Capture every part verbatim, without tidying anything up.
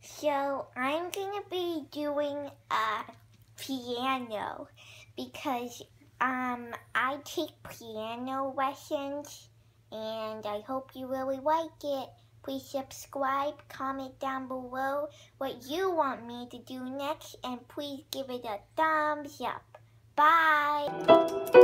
So I'm gonna be doing a piano because um I take piano lessons and I hope you really like it. Please subscribe, comment down below what you want me to do next, and please give it a thumbs up. Bye!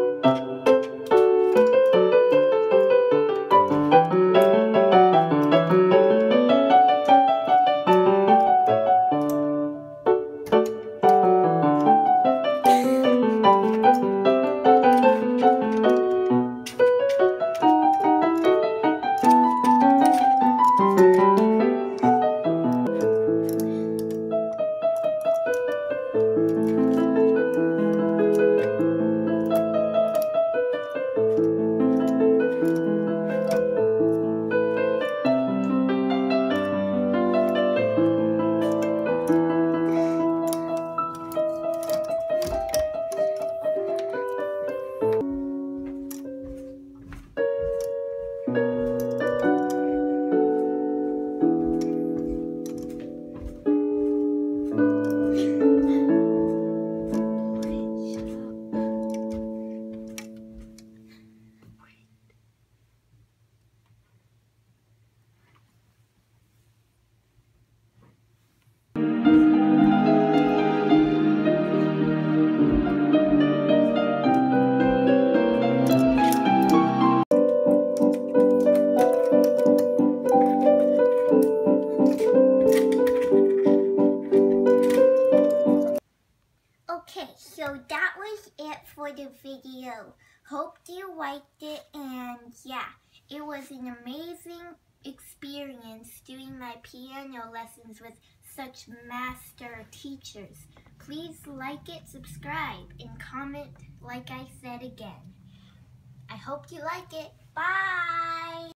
Okay, so that was it for the video. Hope you liked it, and yeah, it was an amazing experience doing my piano lessons with such master teachers. Please like it, subscribe, and comment like I said again. I hope you like it. Bye!